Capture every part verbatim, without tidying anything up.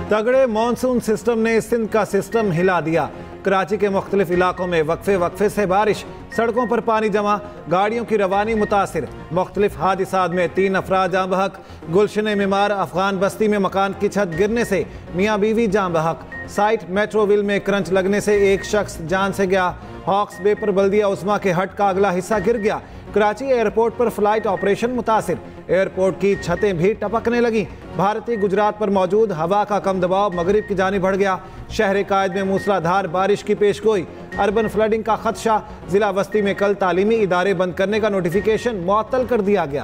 तगड़े monsoon system ने सिंध का सिस्टम हिला दिया। कराची के मुख्तलिफ इलाकों में वक्फे वक्फे से बारिश, सड़कों पर पानी जमा, गाड़ियों की रवानी मुतासिर। मुख्तलिफ हादिसात में तीन अफराद जाँ बहक। गुलशन मीमार अफगान बस्ती में मकान की छत गिरने से मियाँ बीवी जाँ बहक। साइट मेट्रोविल में क्रंच लगने से एक शख्स जान से गया। हॉक्स बे पर बल्दिया उस्मा के हट का अगला हिस्सा गिर गया। कराची एयरपोर्ट पर फ्लाइट ऑपरेशन मुतासिर, एयरपोर्ट की छतें भी टपकने लगी। भारतीय गुजरात पर मौजूद हवा का कम दबाव मगरिब की जानिब बढ़ गया। शहर कायद में मूसलाधार बारिश की पेशगोई, अर्बन फ्लडिंग का खदशा। जिला बस्ती में कल तालीमी इदारे बंद करने का नोटिफिकेशन मुअत्तल कर दिया गया।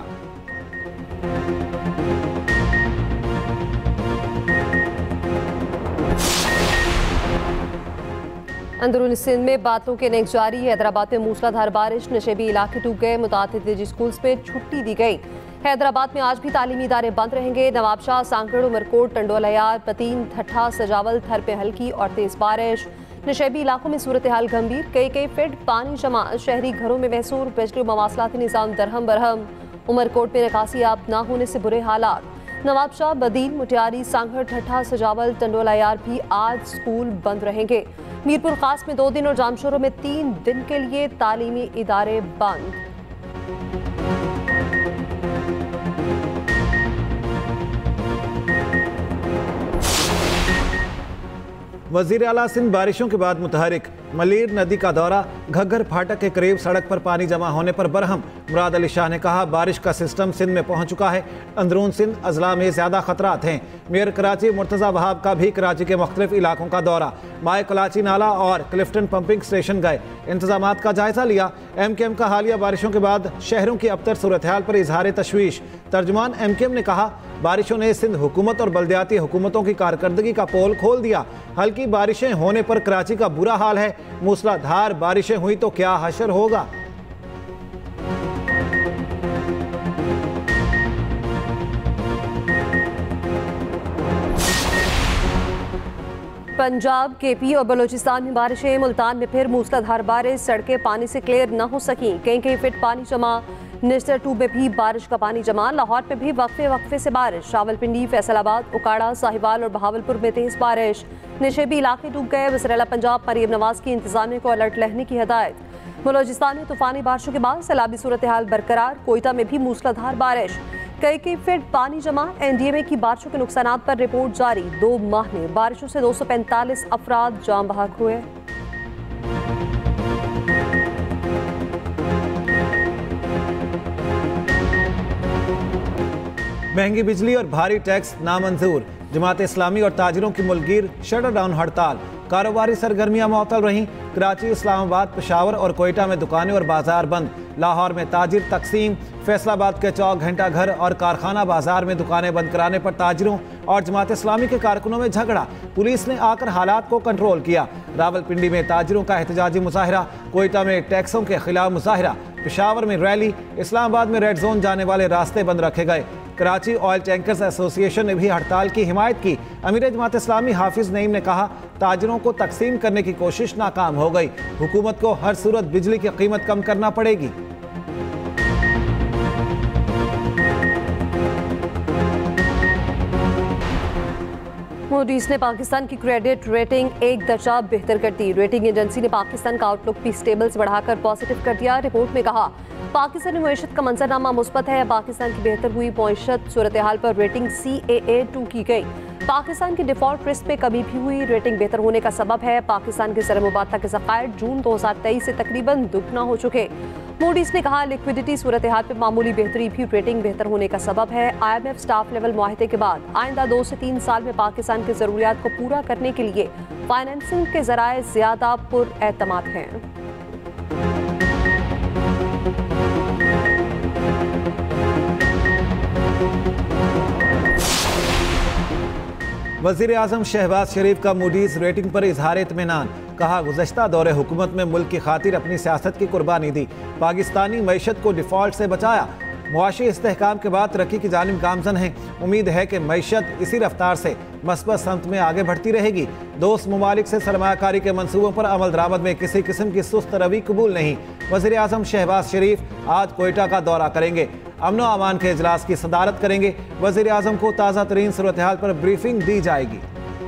अंदरूनी सिंध में बादलों के नेक जारी। हैदराबाद में मूसलाधार बारिश, नशेबी इलाके डूब गए। मुतादिद निजी स्कूल में छुट्टी दी गई। हैदराबाद में आज भी तालीमी इदारे बंद रहेंगे। नवाबशाह, सांकड़, उमरकोट, टंडोलायार, पतीन, ठट्ठा, सजावल, थर पे हल्की और तेज बारिश। नशेबी इलाकों में सूरत हाल गंभीर, कई कई फीट पानी जमा। शहरी घरों में महसूर, बिजली मवासलाती निज़ाम दरहम बरहम। उमरकोट में निकासी आब न होने से बुरे हालात। नवाबशाह, बदीन, मुटियारी, सांगड़, ठट्ठा, सजावल, टंडोलायार भी आज स्कूल बंद रहेंगे। मीरपुर खास में दो दिन और जामशोरों में तीन दिन के लिए तालीमी इदारे बंद। वजीर आला सिंध बारिशों के बाद मुतहरिक। मलीर नदी का दौरा, घग्गर फाटक के करीब सड़क पर पानी जमा होने पर बरहम। मुराद अली शाह ने कहा, बारिश का सिस्टम सिंध में पहुंच चुका है। अंदरून सिंध अजला में ज्यादा खतरात हैं। मेयर कराची मुर्तज़ा वहाब का भी कराची के मुख्तलिफ इलाकों का दौरा। माए कलाची नाला और क्लिफ्टन पंपिंग स्टेशन गए, इंतजामात का जायजा लिया। एम के एम का हालिया बारिशों के बाद शहरों की अबतर सूरत हाल पर इजहार तशवीश। तर्जुमान एम के एम ने कहा, बारिशों ने सिंध हुकूमत और बल्दियाती हुकूमतों की कारकर्दगी का पोल खोल दिया। हल्की बारिशें होने पर कराची का बुरा हाल है। मूसलाधार बारिशें हुई तो क्या हशर होगा। पंजाब, केपी और बलोचिस्तान में बारिशें। मुल्तान में फिर मूसलाधार बारिश, सड़कें पानी से क्लियर न हो सकी। कहीं कहीं फिट पानी जमा। निस्टर टू में भी बारिश का पानी जमा। लाहौर में भी वक्फे वक्फे से बारिश। रावलपिंडी, फैसलाबाद, उकाड़ा, साहिवाल और बहावलपुर में तेज बारिश। नशेबी इलाके डूब गए। वज़ीर-ए-आला पंजाब मरीम नवाज की इंतजामिया को अलर्ट रहने की हिदायत। बलोचिस्तान में तूफानी बारिशों के बाद सैलाबी सूरत हाल बरकरार। कोयटा में भी मूसलाधार बारिश, कई कई फीट पानी जमा। एन डी ए में की बारिशों के नुकसान पर रिपोर्ट जारी। दो माह में बारिशों से दो सौ पैंतालीस अफराद जान बहक हुए। महंगी बिजली और भारी टैक्स नामंजूर। जमात इस्लामी और ताजिरों की मुल्कगीर शटर डाउन हड़ताल। कारोबारी सरगर्मियां मुअत्तल रहीं। कराची, इस्लामाबाद, पेशावर और कोयटा में दुकानें और बाजार बंद। लाहौर में ताजिर तकसीम। फैसलाबाद के चौक, घंटा घर और कारखाना बाजार में दुकानें बंद कराने पर ताजिरों और जमात इस्लामी के कारकुनों में झगड़ा। पुलिस ने आकर हालात को कंट्रोल किया। रावलपिंडी में ताजिरों का एहतजाजी मुजाहिरा। कोयटा में टैक्सों के खिलाफ मुजाहिरा। पेशावर में रैली। इस्लामाबाद में रेड जोन जाने वाले रास्ते बंद रखे गए। कराची ऑयल टैंकर्स एसोसिएशन ने भी हड़ताल की हिमायत की। अमीर जमात इस्लामी हाफिज नईम ने कहा, ताजिरों को तकसीम करने की कोशिश नाकाम हो गई। हुकूमत को हर सूरत बिजली की कीमत कम करना पड़ेगी। मूडीज ने पाकिस्तान की क्रेडिट रेटिंग एक दर्जा बेहतर कर दी। रेटिंग एजेंसी ने पाकिस्तान का आउटलुक भी स्टेबल से बढ़ाकर पॉजिटिव कर दिया। रिपोर्ट में कहा, पाकिस्तानी मईशत का मंजरनामा मुस्बत है। पाकिस्तान की बेहतर हुई मईशत सूरत हाल पर rating C A A to की गई। पाकिस्तान की डिफॉल्ट रिस्क में कमी भी हुई। रेटिंग बेहतर होने का सबब है पाकिस्तान के ज़र मुबादला के ज़खायर जून दो हजार तेईस से तकरीबन दुगना हो चुके। मूडीज ने कहा, लिक्विडिटी सूरत हाल पर मामूली बेहतरी भी रेटिंग बेहतर होने का सबब है। I M F staff level मुआहदे के बाद आइंदा दो से तीन साल में पाकिस्तान की ज़रूरियात को पूरा करने के लिए फाइनेंसिंग के ज़राए ज़्यादा पुरएतमाद हैं। वज़ीर आज़म शहबाज शरीफ का मूडीज रेटिंग पर इजहार इत्मीनान। कहा, गुज़श्ता दौरे हुकूमत में मुल्क की खातिर अपनी सियासत की कुर्बानी दी। पाकिस्तानी मईशत को डिफ़ॉल्ट से बचाया। मुआशी इस्तेहकाम के बाद तरक्की की जानिब गामज़न है। उम्मीद है कि मईशत इसी रफ्तार से मस्बत समत में आगे बढ़ती रहेगी। दोस्त ममालिक से सरमायाकारी के मनसूबों पर अमल दरामद में किसी किस्म की सुस्त रवि कबूल नहीं। वज़ीर आज़म शहबाज शरीफ आज कोयटा का दौरा करेंगे। अमन व अमान के इजलास की सदारत करेंगे। वज़ीर आज़म को ताज़ा तरीन सूरत हाल पर ब्रीफिंग दी जाएगी।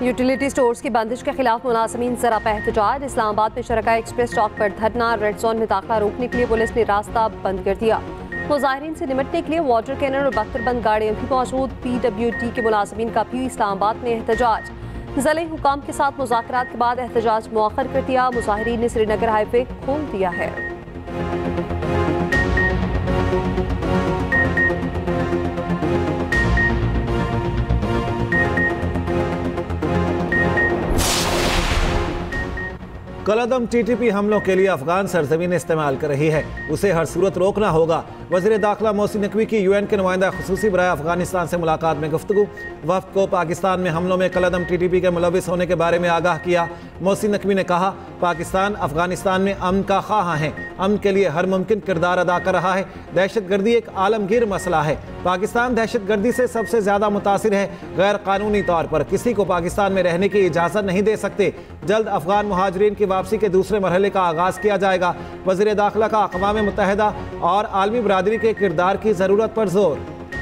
यूटिलिटी स्टोर्स की बंदिश के खिलाफ मुलाजमीन सरापा एहतजाज। इस्लामाबाद में शरका एक्सप्रेस चौक पर धरना। रेड जोन में दाखिला रोकने के लिए पुलिस ने रास्ता बंद कर दिया। मुजाहिरीन से निपटने के लिए वाटर कैनन और बख्तरबंद गाड़ियां भी मौजूद। पी डब्ल्यू टी के मुलाजमीन का भी इस्लामाबाद में एहतजाज। ज़िले हुकाम के साथ मुज़ाकरात के बाद एहतजाज मुअख्खर कर दिया। मुजाहिरीन ने श्रीनगर हाईवे खोल दिया है। कलअदम टी टी पी हमलों के लिए अफगान सरजमीन इस्तेमाल कर रही है, उसे हर सूरत रोकना होगा। वज़ीर दाखिला मोहसिन नकवी की यूएन के नुमाइंदा खुसूसी बराए अफगानिस्तान से मुलाकात में गुफ्तगू। वफ़द को पाकिस्तान में हमलों में कलअदम टी टी पी के मुलविस होने के बारे में आगाह किया। मोहसिन नकवी ने कहा, पाकिस्तान अफगानिस्तान में अमन का ख्वाह है, अमन के लिए हर मुमकिन किरदार अदा कर रहा है। दहशत गर्दी एक आलमगीर मसला है। पाकिस्तान दहशत गर्दी से सबसे ज़्यादा मुतासिर है। गैर कानूनी तौर पर किसी को पाकिस्तान में रहने की इजाज़त नहीं दे सकते। जल्द अफगान मुहाजिरीन की वापसी के दूसरे मरहले का आगाज़ किया जाएगा। वज़ीर दाखिला का अक़वाम मुत्तहिदा और आलमी बरादरी के किरदार की ज़रूरत पर जोर।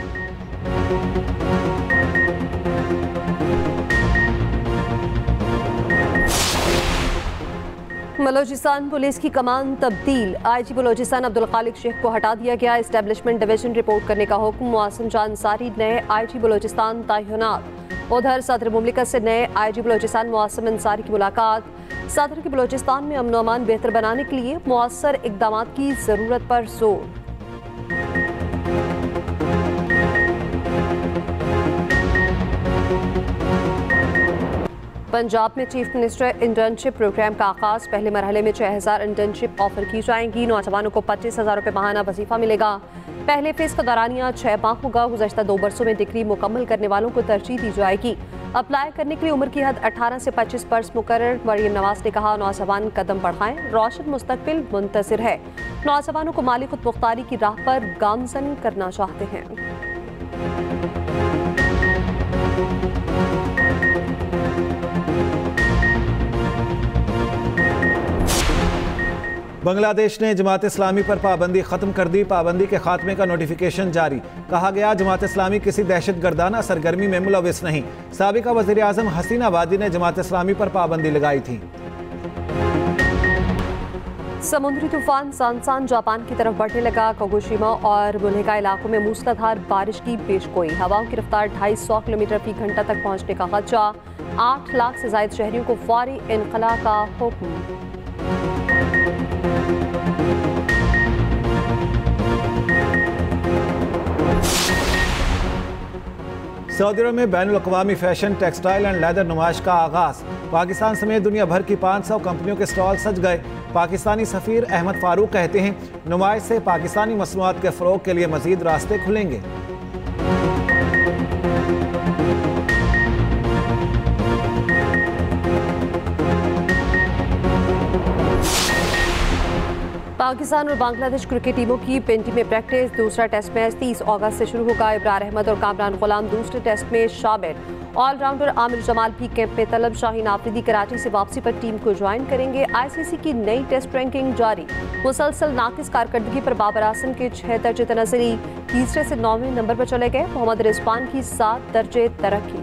बलोचिस्तान पुलिस की कमान तब्दील। आईजी बलोचिस्तान अब्दुल खालिक शेख को हटा दिया गया। एस्टेब्लिशमेंट डिवीजन रिपोर्ट करने का हुक्म। मुआसिम जान अंसारी नए आईजी बलोचिस्तान तैनात। उधर सदर मुमलिकत से नए आईजी बलोचिस्तान मुआसिम अंसारी की मुलाकात। सदर की बलोचिस्तान में अमन अमान बेहतर बनाने के लिए मुअस्सर इक़दाम की ज़रूरत पर जोर। पंजाब में चीफ मिनिस्टर इंटर्नशिप प्रोग्राम का आगाज। पहले मरहले में छह हजार इंटर्नशिप ऑफर की जाएंगी। नौजवानों को पच्चीस हजार रुपये माहाना वजीफा मिलेगा। पहले फेज का दौरानिया छह माह होगा। गुज़श्ता दो बरसों में डिग्री मुकम्मल करने वालों को तरजीह दी जाएगी। अप्लाई करने के लिए उम्र की हद अठारह से पच्चीस बरस मुकर्रर। मरियम नवाज ने कहा, नौजवान कदम बढ़ाएं, रोशन मुस्तकबिल मुंतज़िर है। नौजवानों को माली खुद मुख्तारी की राह पर गामजन करना चाहते हैं। बांग्लादेश ने जमात इस्लामी पर पाबंदी खत्म कर दी। पाबंदी के खात्मे का नोटिफिकेशन जारी। कहा गया, जमात इस्लामी किसी दहशत गर्दाना सरगर्मी में मुलविस नहीं। साबिका वज़ीर आज़म हसीना वादी ने जमात इस्लामी पर पाबंदी लगाई थी। समुद्री तूफान सानसान जापान की तरफ बढ़ने लगा। कागोशिमा और मुल्हिका इलाकों में मूसलाधार बारिश की पेशगोई। हवाओं की रफ्तार ढाई सौ किलोमीटर फी घंटा तक पहुंचने का खदशा। आठ लाख से ज्यादा शहरियों को फौरी इनखला का हुक्म। सऊदी अरब में बैनुल अक़वामी फैशन, टेक्सटाइल एंड लेदर नुमाइश का आगाज। पाकिस्तान समेत दुनिया भर की पाँच सौ कंपनियों के स्टॉल सज गए। पाकिस्तानी सफ़ीर अहमद फारूक कहते हैं, नुमाइश से पाकिस्तानी मसनूआत के फ़रोग के लिए मज़ीद रास्ते खुलेंगे। पाकिस्तान और बांग्लादेश क्रिकेट टीमों की पेंटी में प्रैक्टिस। दूसरा टेस्ट मैच तीस अगस्त से शुरू होगा। इब्रार अहमद और कामरान गुलाम दूसरे टेस्ट में शामिल। ऑलराउंडर आमिर जमाल भी कैंप में तलब। शाहीन आफरीदी कराची से वापसी पर टीम को ज्वाइन करेंगे। आईसीसी की नई टेस्ट रैंकिंग जारी। मुसलसल नाकिस कारकर्दगी पर बाबर आजम के छह दर्जे तनज़री, तीसरे से नौवें नंबर पर चले गए। मोहम्मद रिजवान की सात दर्जे तरक्की।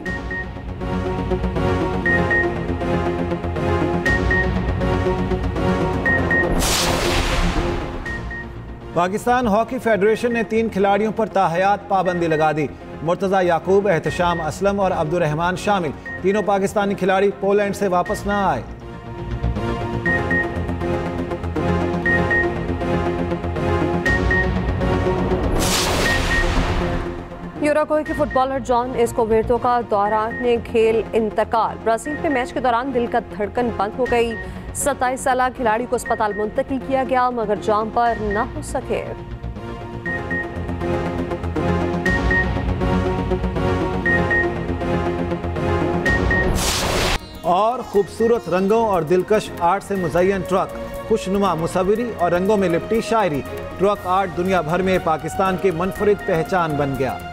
पाकिस्तान हॉकी फेडरेशन ने तीन खिलाड़ियों पर ताहयात पाबंदी लगा दी। मुर्तज़ा याकूब, एहतशाम असलम और अब्दुर्रहमान शामिल। तीनों पाकिस्तानी खिलाड़ी पोलैंड से वापस न आए। यूराग्वे के फुटबॉलर जॉन एस्कोबेर्तो का दौरान खेल इंतकाल। ब्राजील में मैच के दौरान दिल का धड़कन बंद हो गई। सत्ताईस साल खिलाड़ी को अस्पताल मुंतकिल किया गया, मगर जान पर न हो सके। और खूबसूरत रंगों और दिलकश आर्ट से मुज़य्यन ट्रक, खुशनुमा मुसव्विरी और रंगों में लिपटी शायरी। ट्रक आर्ट दुनिया भर में पाकिस्तान की मुनफरिद पहचान बन गया।